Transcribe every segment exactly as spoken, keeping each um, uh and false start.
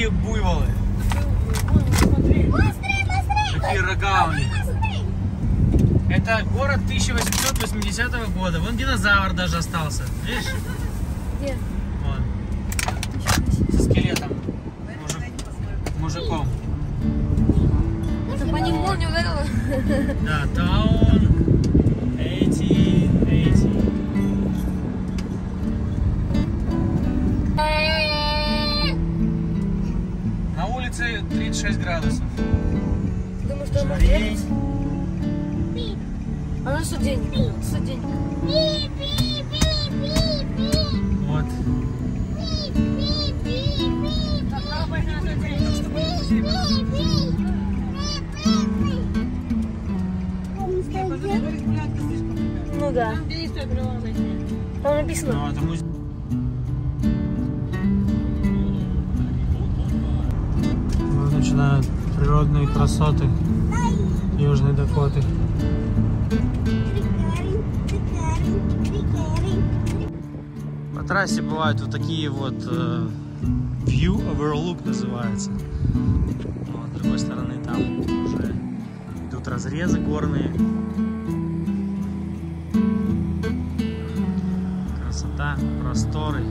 какие буйволы. Какие рога у них. Это город тысяча восемьсот восьмидесятого года. Вон динозавр даже остался. Видишь? Где? Вон. Со скелетом. Мужик. Мужиком. Это по ним молния ударила? Да, таун. Эти, эти. На улице тридцать шесть градусов. Думаю, что можно ехать? А ну студенник. Студенник. Вот. Ну да. Там написано. Ну, это музей. Вот начинают природные красоты Южной Дакоты. По трассе бывают вот такие вот uh, view overlook называется. Но, с другой стороны там уже идут разрезы горные. Красота, просторы.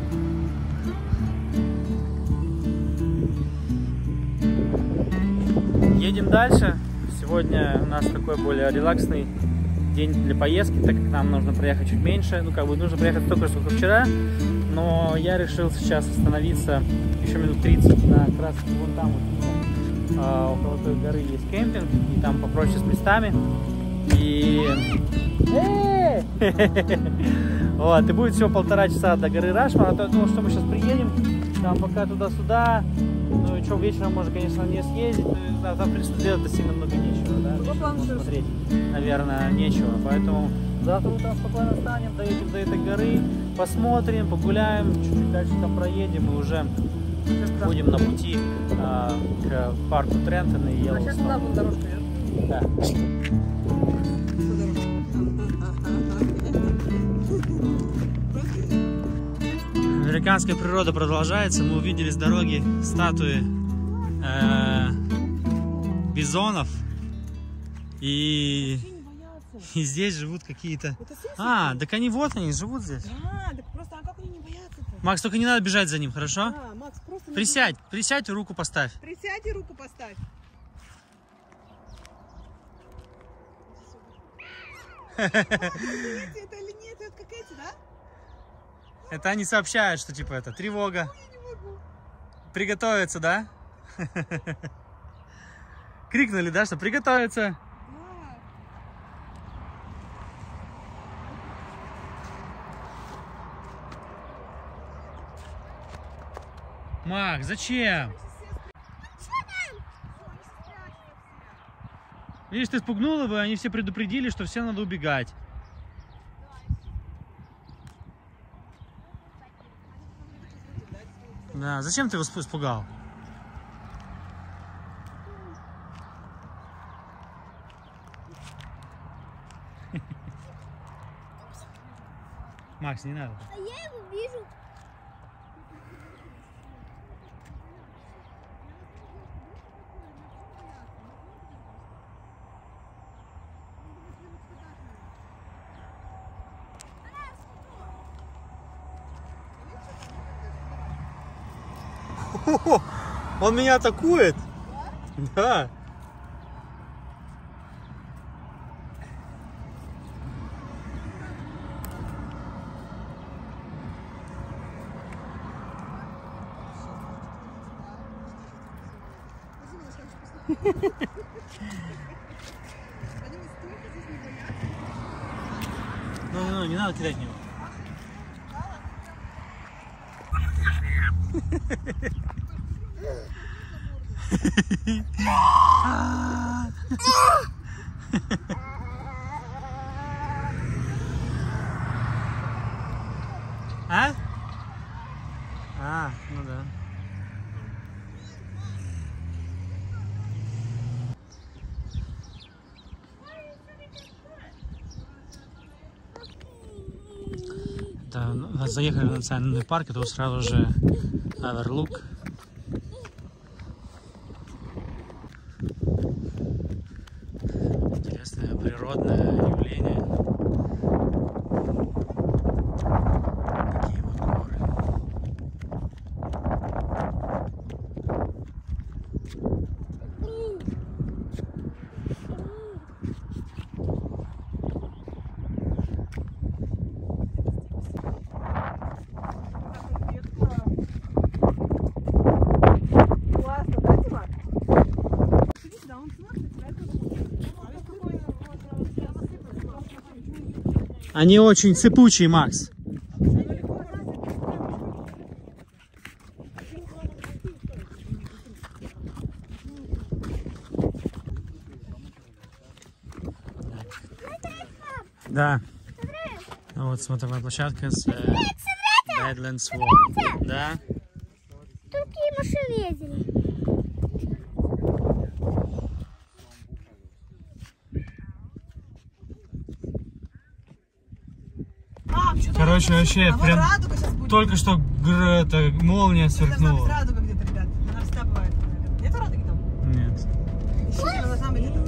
Едем дальше. Сегодня у нас такой более релаксный день для поездки, так как нам нужно проехать чуть меньше. Ну, как бы нужно проехать столько, сколько вчера. Но я решил сейчас остановиться еще минут тридцать на как раз вон там вот, а, около той горы есть кемпинг, и там попроще с местами. И вот, и будет всего полтора часа до горы Рашмар. А то я думал, что мы сейчас приедем, там пока туда-сюда. Ну и что, вечером можно, конечно, не съездить, но там, в принципе, делать-то сильно много нечего, да? Вечером смотреть, наверное, нечего. Поэтому завтра утром спокойно встанем, доедем до этой горы, посмотрим, погуляем, чуть-чуть дальше там проедем и уже будем на пути а, к парку Трентон и Йеллоустоун. А сейчас туда будет дорожка, идет? Да. Американская природа продолжается. Мы увидели с дороги статуи э, бизонов. И, и здесь живут какие-то... А, так они вот они живут здесь. А, так просто, а как они не боятся-то? Макс, только не надо бежать за ним, хорошо? А, Макс, просто... Присядь, присядь и руку поставь. Присядь и руку поставь. Это или нет, это как эти, да? Это они сообщают, что типа это тревога. Приготовиться, да? Крикнули, да, что приготовиться. Мак, зачем? Видишь, ты испугнула бы, они все предупредили, что всем надо убегать. Да, зачем ты его испугал? Макс, не надо. А я его вижу. Он меня атакует? Да. Ну, ну, не надо кидать в него. А? А, ну да. Да, заехали в национальный парк, и тут сразу же оверлук. природное явление. Такие вот горы. Классно, да, Дима? Да, он смотрит, Они очень сыпучие, Макс. Да. Вот смотровая площадка с э, Badlands Wall. Да. Такие машины ездили. А, что-то Короче, вообще а прям вот радуга сейчас будет. только что гр, это, молния Должна быть сверкнула. радуга где-то, ребят. Она всегда бывает. Нету радуги там? Нет. Ещё должна быть где-то.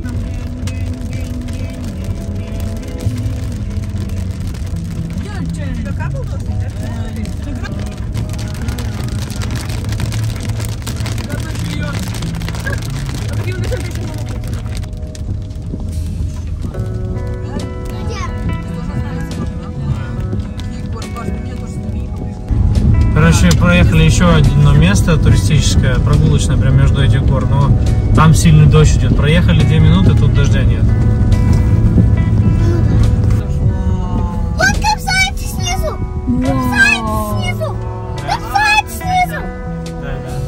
Что, капал дождь, да? Короче, проехали еще одно место туристическое, прогулочное, прям между этих гор, но там сильный дождь идет. Проехали две минуты, тут дождя нет. Вот капсайт снизу! Капсайт снизу! Капсайт снизу! Да, да.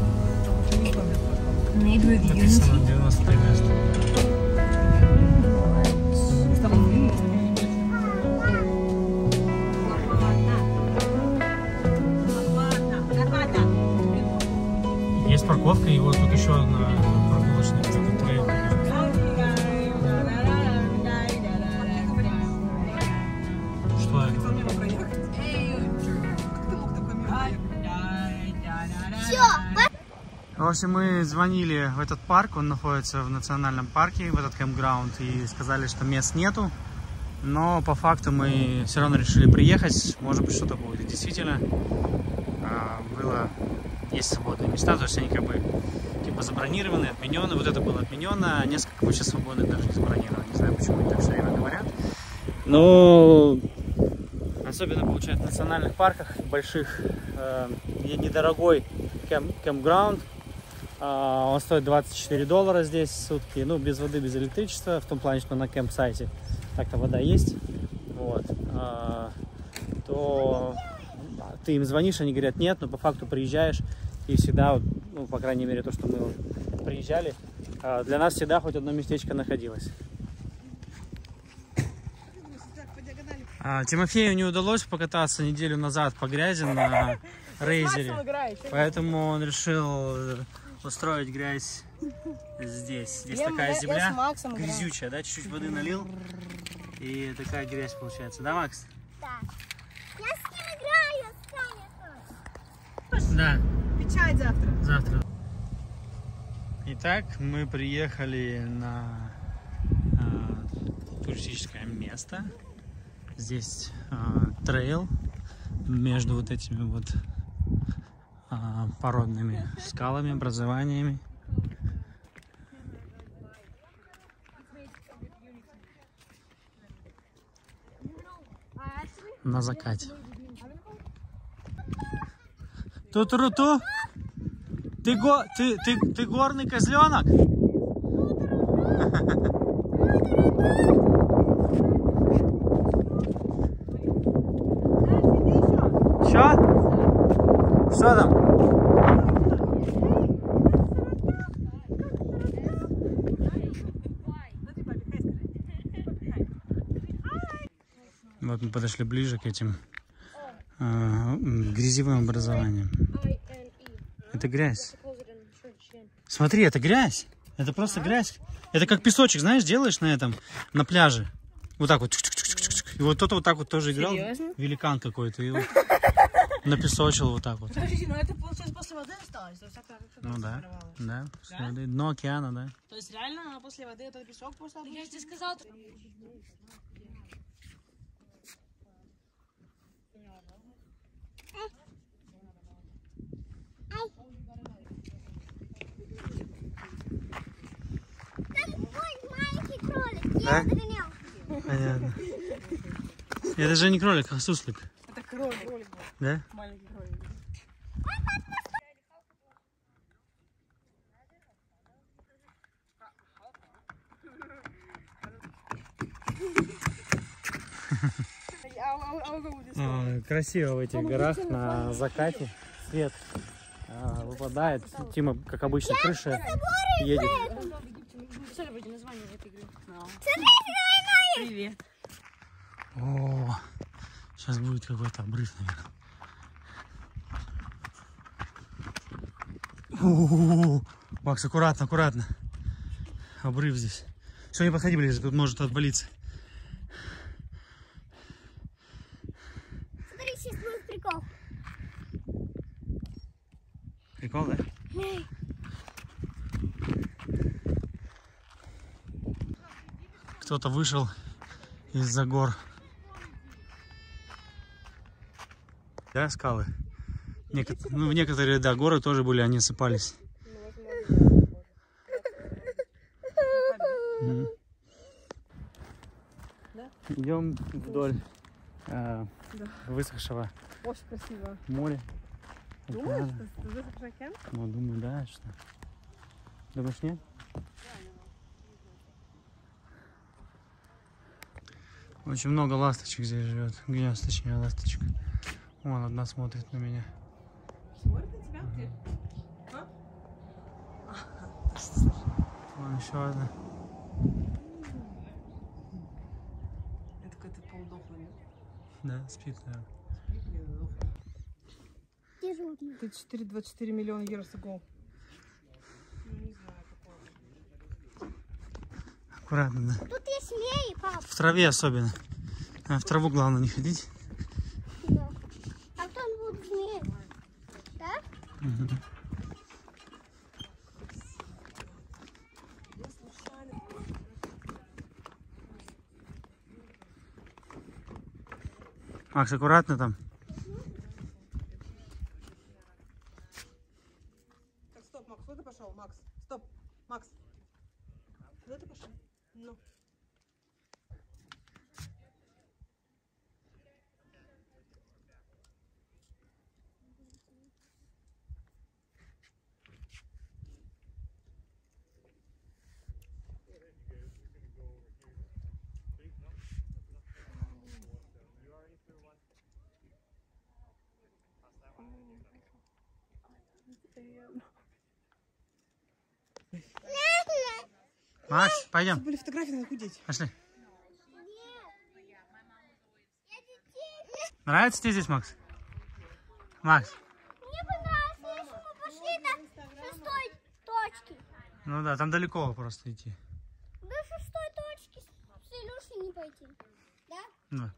Написано девяносто три места. Есть парковка, и вот тут еще одна прогулочная, где тут трейл. Что это? Все, В общем, мы звонили в этот парк, он находится в национальном парке, в этот кэмпграунд, и сказали, что мест нету. Но по факту мы все равно решили приехать, может быть что-то будет. И действительно, было, есть свободные места, то есть они как бы типа забронированы, отменены. Вот это было отменено, несколько куча свободных даже не забронировано. Не знаю, почему они так все время говорят. Но особенно получается в национальных парках больших, э, недорогой кэмп, кэмпграунд. Он стоит двадцать четыре доллара здесь в сутки, ну, без воды, без электричества, в том плане, что на кэмп-сайте так-то вода есть, вот, а, то ты им звонишь, они говорят нет, но по факту приезжаешь, и всегда, вот, ну, по крайней мере, то, что мы вот приезжали, для нас всегда хоть одно местечко находилось. А, Тимофею не удалось покататься неделю назад по грязи на рейзере, поэтому он решил устроить грязь здесь. Здесь я, такая земля грязючая, да? Чуть-чуть воды налил, и такая грязь получается. Да, Макс? Да. Я с ним играю, Саня. Да. Печать завтра. Завтра. Итак, мы приехали на а, туристическое место. Здесь а, трейл между вот этими вот а, породными скалами, образованиями. На закате. Ту-тру-ту. Ты, го, ты, ты, ты горный козленок? Что? Что там? Вот мы подошли ближе к этим э, грязевым образованиям. Это грязь. Смотри, это грязь. Это просто грязь. Это как песочек, знаешь, делаешь на этом, на пляже. Вот так вот. И вот кто-то вот так вот тоже играл. Серьезно? Великан какой-то. Вот. напесочил вот так вот. Подождите, но это получается после воды осталось? То есть так, так, Ну да, сформировалось. да, после Да? воды. Дно океана, да. То есть реально она после воды этот песок просто... Я же тебе сказал. Там ой, маленький кролик. Да? Я догонял. Понятно. Это же не кролик, а суслик. Это кролик. кролик был. Да? Маленький кролик. А, красиво в этих горах на закате. Свет а, выпадает. Тима, как обычно, крыша едет. Посмотри, название этой игры. Привет. О, сейчас будет какой-то обрыв, наверное. О, Макс, аккуратно, аккуратно. Обрыв здесь. Все, не подходи ближе, тут может отвалиться. Смотри, сейчас будет прикол. Прикол, да? Кто-то вышел из-за гор. Да, скалы? Неко... Ну, некоторые, да, горы тоже были, они осыпались. Мгм. Идем вдоль э, высохшего Очень красиво. моря. Думаешь, океана. что ты высохший океан? Ну, думаю, да, что. Думаешь, нет? Очень много ласточек здесь живет. Гнезд, точнее, ласточек. Вон одна смотрит на меня. Смотрит на тебя? Где? А? Вон еще одна. Это какая-то полудохлая, нет? Да, спит, наверное. Дежурный. тридцать четыре двадцать четыре миллиона years ago. Аккуратно, да. Тут есть змеи, пап. В траве особенно. А в траву главное не ходить. Да. А там будут змеи. Да? Мгм. Макс, аккуратно там. Так, стоп, Макс, куда ты пошел? Макс, стоп, Макс. Куда ты пошел? Ну. Макс, пойдем. Были фотографии, надо худеть. Пошли. Нет. Я детей. Нравится тебе здесь, Макс? Макс? Мне понравилось, если мы пошли до шестой точки. Ну да, там далеко просто идти. До шестой точки с Илюшей не пойти. Да? Да.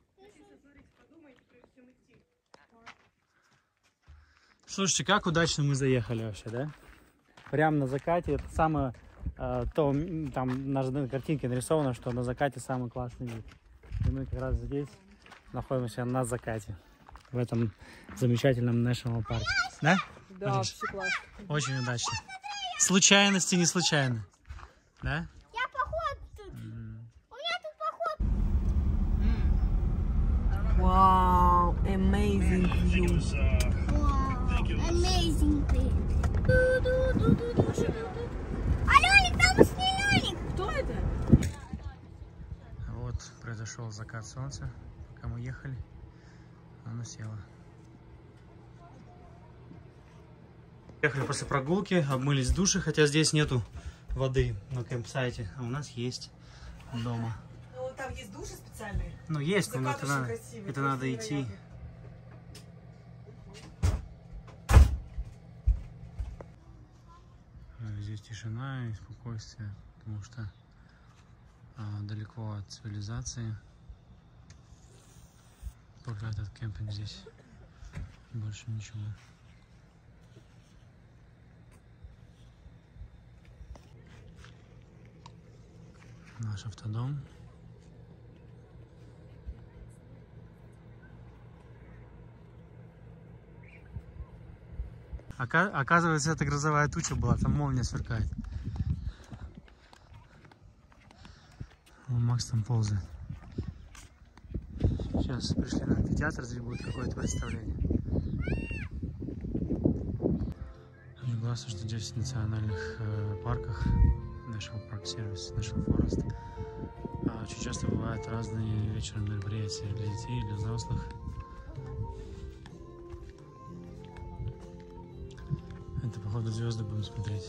Слушайте, как удачно мы заехали вообще, да? Прямо на закате. Это самое, э, то, м, там на, на картинке нарисовано, что на закате самый классный вид. И мы как раз здесь находимся на закате. В этом замечательном National парке. Да? Да, Видишь? все классно. Очень удачно. Случайности не случайно. Да? Я поход тут. У меня тут поход. Вау, amazing view. Вау, amazing. Аленик, там снег. Кто это? Вот произошел закат солнца, пока мы ехали. Оно село. Ехали после прогулки, обмылись в душе, хотя здесь нету воды на кемпсайте, а у нас есть дома. Ну, там есть души специальные. Ну есть, но Закат это очень надо, красивый, это просто надо идти. невероятный. Здесь тишина и спокойствие, потому что а, далеко от цивилизации. Только этот кемпинг здесь. Больше ничего. Наш автодом. Оказывается, это грозовая туча была, там молния сверкает. Макс там ползает. Сейчас пришли на амфитеатр, здесь будет какое-то представление. Очень классно, что здесь в национальных э, парках, National Park Service, National Forest, э, очень часто бывают разные вечером мероприятия для детей, для взрослых. Это, походу, звезды будем смотреть.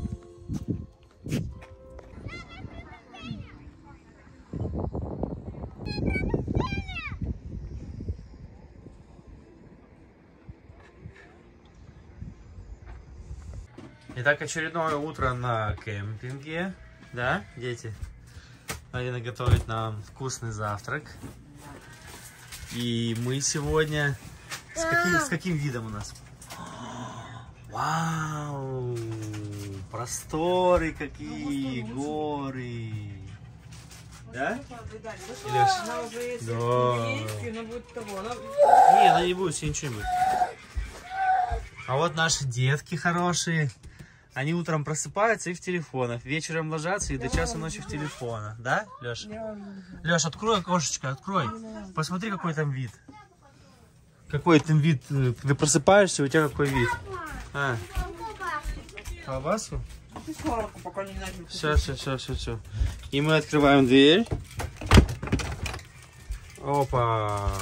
Итак, очередное утро на кемпинге. Да, дети? Марина готовит нам вкусный завтрак. И мы сегодня... С каким, с каким видом у нас? Вау! Просторы какие! Горы! Да? Илюш? Да. Не, она не будет, ничего не будет. А вот наши детки хорошие. Они утром просыпаются и в телефонах. Вечером ложатся и до часа ночи в телефонах. Да, Леша? Леша, открой окошечко, открой. Посмотри, какой там вид. Какой там вид? Ты просыпаешься, у тебя какой вид? А. Колбаску? Все, все, все, все, все. И мы открываем дверь. Опа.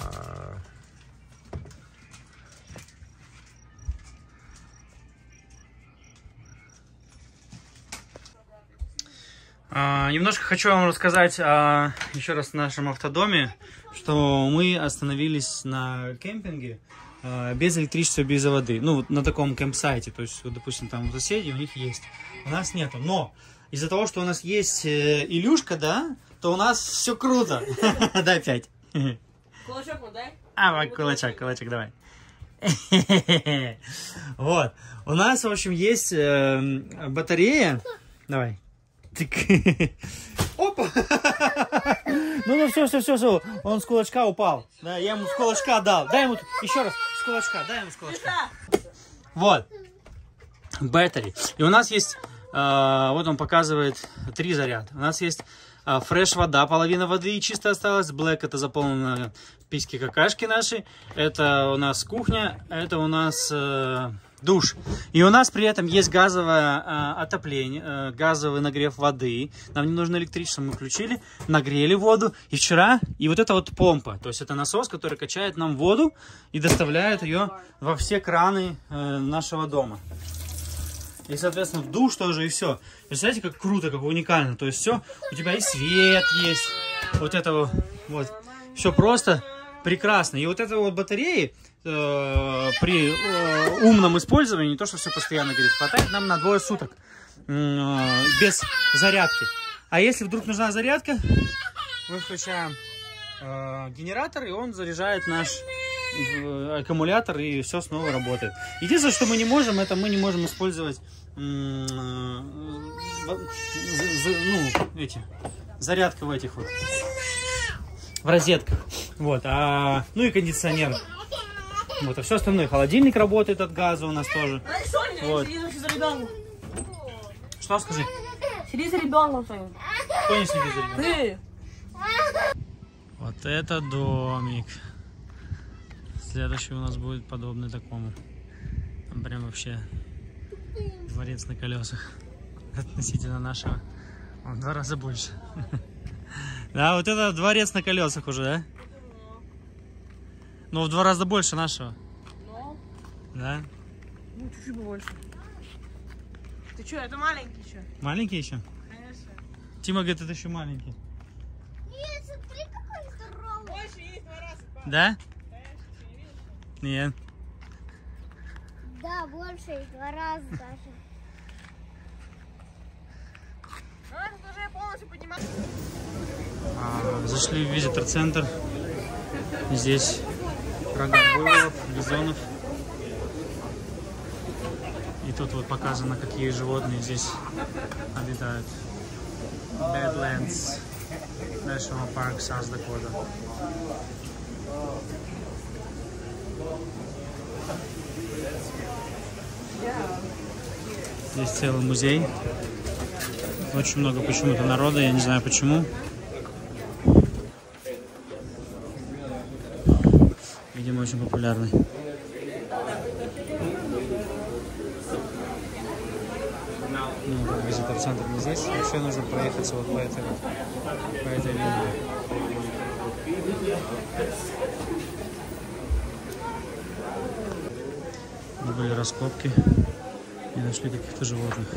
А, немножко хочу вам рассказать а, еще раз о нашем автодоме, что мы остановились на кемпинге а, без электричества, без воды. Ну, вот на таком кемпсайте, то есть, вот, допустим, там у соседей у них есть, у нас нету. Но из-за того, что у нас есть э, Илюшка, да, то у нас все круто. Дай пять. Кулачок вот дай. А, кулачок, кулачок, давай. Вот. У нас, в общем, есть батарея. Давай. Опа! Ну, ну, все, все, все, все. Он с кулачка упал. Да, я ему с кулачка дал. Дай ему еще раз с кулачка. Дай ему с кулачка. Вот. Battery. И у нас есть, э, вот он показывает три заряда. У нас есть э, фреш вода, половина воды чисто осталась. Black это заполнено письки какашки наши. Это у нас кухня. Это у нас э, душ. И у нас при этом есть газовое э, отопление, э, газовый нагрев воды. Нам не нужно электричество, мы включили, нагрели воду. И вчера, и вот это вот помпа, то есть это насос, который качает нам воду и доставляет ее во все краны э, нашего дома. И, соответственно, в душ тоже, и все. Представляете, как круто, как уникально. То есть все, у тебя и свет есть, вот это вот, вот. Все просто прекрасно. И вот это вот батареи, э, при э, умном использовании, не то, что все постоянно горит, хватает нам на двое суток э, без зарядки. А если вдруг нужна зарядка, мы включаем э, генератор, и он заряжает наш э, аккумулятор, и все снова работает. Единственное, что мы не можем, это мы не можем использовать э, э, ну, эти, зарядка в этих вот, в розетках. Вот, а, ну и кондиционер. Вот, а все остальное. Холодильник работает от газа у нас тоже. Вот. Что скажи? Сиди за ребенком своим. Кто не следит за ребенком? Ты. Вот это домик. Следующий у нас будет подобный такому. Там прям вообще дворец на колесах. Относительно нашего. Он в два раза больше. Да, вот это дворец на колесах уже, да? Ну, в два раза больше нашего. Ну? Да? Ну, чуть-чуть больше. Ты что, это маленький еще? Маленький еще? Конечно. Тима говорит, это еще маленький. Нет, смотри, какой здоровый. Больше есть два раза. Да? Конечно, не видишь? Нет. Да, больше и два раза даже. А, тут уже полностью подниматься. А, зашли в визитор-центр. Здесь рога буйволов, бизонов. И тут вот показано, какие животные здесь обитают. Badlands National Park, South Dakota. Здесь целый музей. Очень много почему-то народа, я не знаю почему. Видимо, очень популярный. Ну, как визитор-центр не здесь. Вообще нужно проехаться вот по этой, вот, по этой линии. Мы были раскопки и нашли каких-то животных.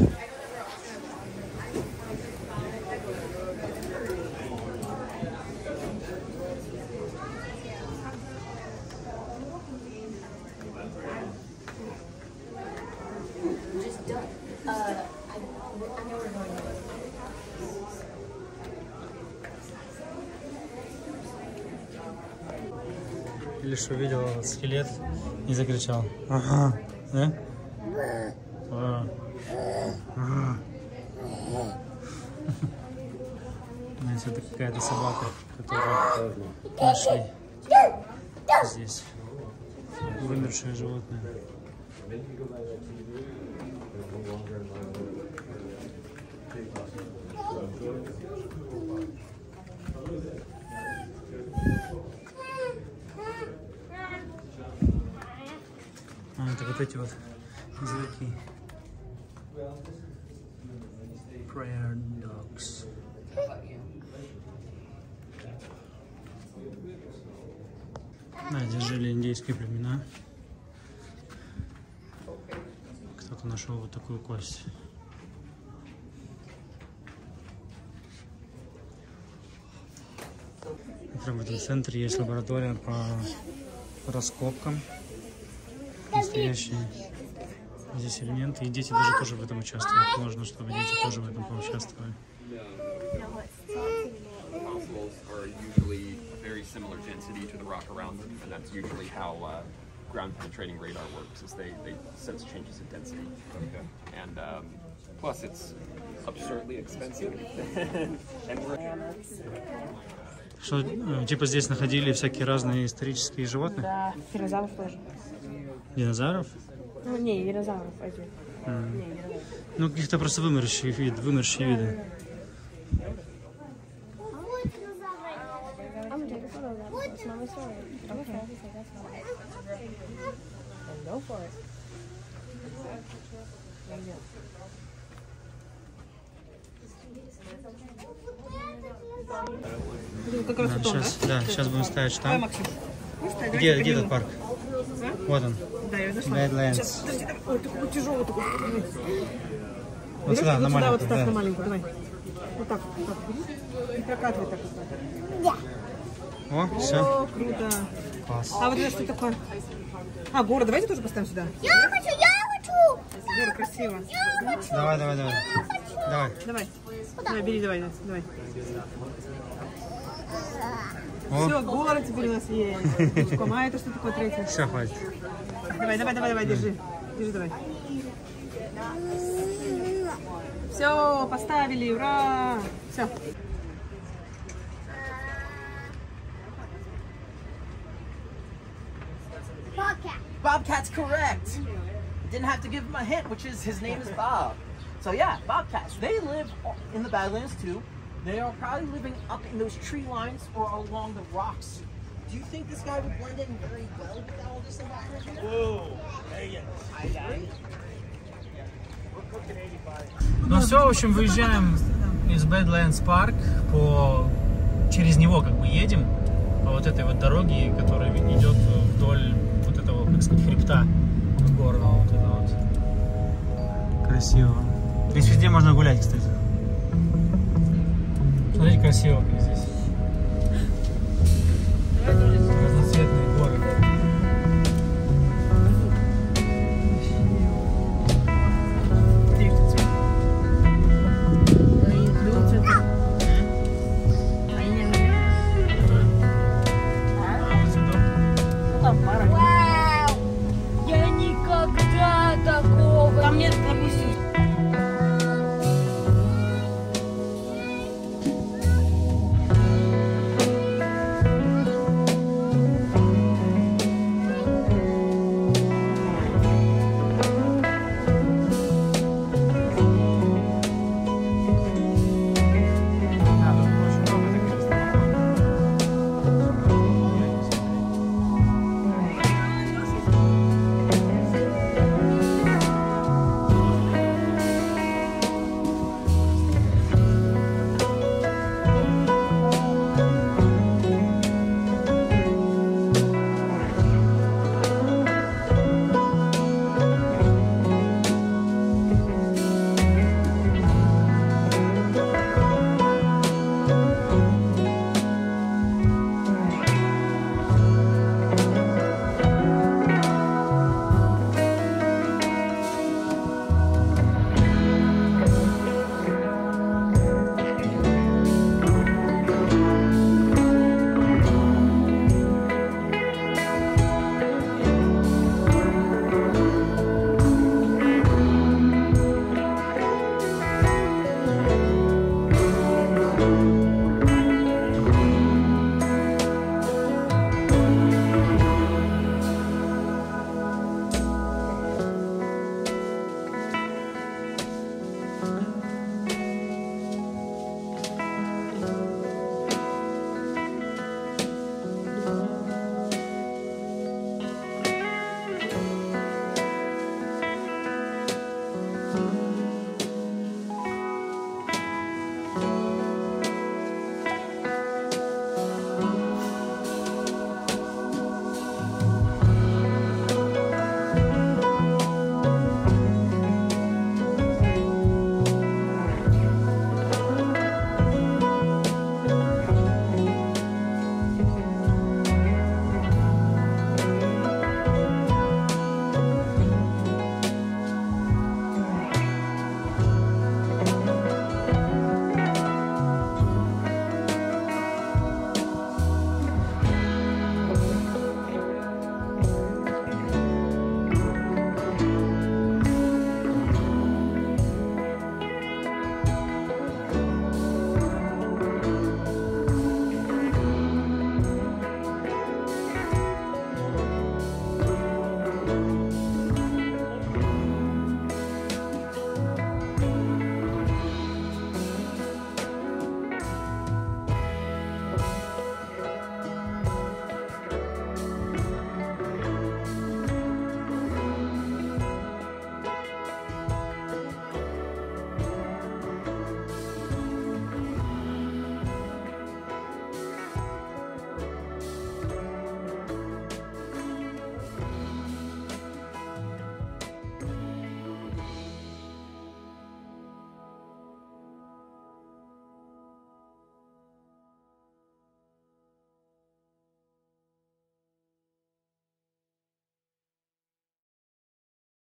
Лишь увидел скелет и закричал. Ага. Да? А. А. Знаете, это какая-то собака, которую нашли здесь. Вымершее животное. А, это вот эти вот языки. Prayer dogs. Да, здесь жили индейские племена. Кто-то нашел вот такую кость. Прямо в этом центре есть лаборатория по раскопкам. Настоящие здесь элементы, и дети даже тоже в этом участвуют. Можно, чтобы дети тоже в этом поучаствовали. Similar density to the rock around them, and that's usually how uh, ground penetrating radar works, is they, they sense changes in density. Okay. And um, plus it's absurdly expensive. And we're... Что, типа здесь находили всякие разные исторические животные? Да, динозавров тоже. Динозавров? Ну, не, динозавров эти. Mm. Не, динозавров. Ну, каких-то просто вымершие виды, вымершие виды. Как раз Да, вот он, сейчас, да? да, сейчас будем ставить Давай, штамп. Максим. Ну, стой, Где, давайте где этот поднимем. парк? Вот он. Да, я зашла. Badlands. Сейчас, подожди, давай. Ой, такой тяжелый такой. Вот сюда, на вот маленькую, ставь да. на маленькую, давай. Вот так, вот так. И прокатывай так вот. О, все. О, круто. Класс. А вот это что такое? А, город, давайте тоже поставим сюда. Я хочу, я хочу! Город красиво. Я хочу! Давай, давай, давай. Давай. Давай. Давай, бери, давай, давай. О, Все, город теперь у нас есть. А это что такое третье? все, хватит. Давай, давай, давай, давай, держи. Держи, давай. Все, поставили, ура! Все. Bobcat. Bobcat's correct. Didn't have to give him a hint, which is his name is Bob. So yeah, bobcats. They live in the Badlands too. They are probably living up in those tree lines or along the rocks. Do you think this guy would blend in very well with all this environment? Whoa! Ну все, в общем, выезжаем из Badlands Park, по... через него как бы едем по вот этой вот дороге, которая идет вдоль вот этого, как сказать, хребта горного. Вот это вот. Красиво. Здесь везде можно гулять, кстати. Смотрите, красиво.